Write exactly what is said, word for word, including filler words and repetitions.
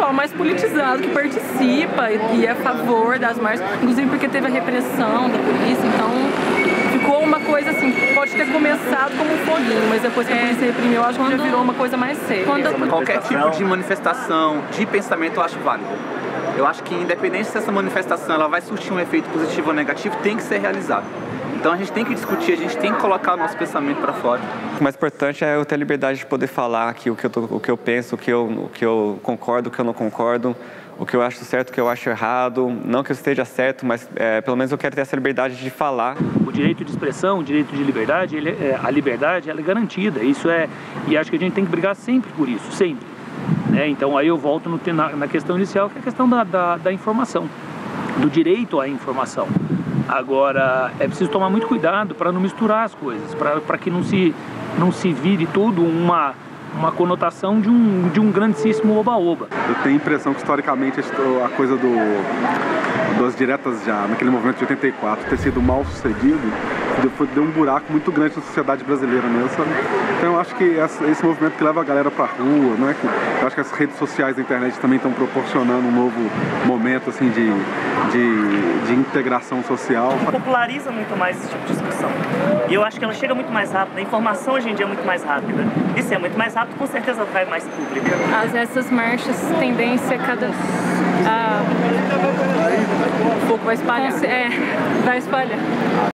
pessoal mais politizado que participa e é a favor das marchas, inclusive porque teve a repressão da polícia, então ficou uma coisa assim, pode ter começado como um foguinho, mas depois que a polícia reprimiu, eu acho que já virou uma coisa mais séria. Quando... Qualquer tipo de manifestação, de pensamento, eu acho válido. Eu acho que independente se essa manifestação ela vai surtir um efeito positivo ou negativo, tem que ser realizada. Então a gente tem que discutir, a gente tem que colocar o nosso pensamento para fora. O mais importante é eu ter a liberdade de poder falar aqui o que eu, tô, o que eu penso, o que eu, o que eu concordo, o que eu não concordo, o que eu acho certo, o que eu acho errado. Não que eu esteja certo, mas é, pelo menos eu quero ter essa liberdade de falar. O direito de expressão, o direito de liberdade, ele é, a liberdade ela é garantida. Isso é, e acho que a gente tem que brigar sempre por isso, sempre. Né? Então aí eu volto no, na, na questão inicial, que é a questão da, da, da informação, do direito à informação. Agora, é preciso tomar muito cuidado para não misturar as coisas, para que não se, não se vire tudo uma, uma conotação de um, de um grandíssimo oba-oba. Eu tenho a impressão que, historicamente, a coisa do, das diretas já, naquele movimento de oitenta e quatro, ter sido mal sucedido, deu um buraco muito grande na sociedade brasileira mesmo, sabe? Então eu acho que esse movimento que leva a galera pra rua, não é? Que eu acho que as redes sociais da internet também estão proporcionando um novo momento assim de, de, de integração social. Populariza muito mais esse tipo de discussão. E eu acho que ela chega muito mais rápido, a informação hoje em dia é muito mais rápida. E se é muito mais rápido, com certeza atrai mais público. As, essas marchas, tendência cada... Ah, o fogo vai espalhar. É, vai espalhar.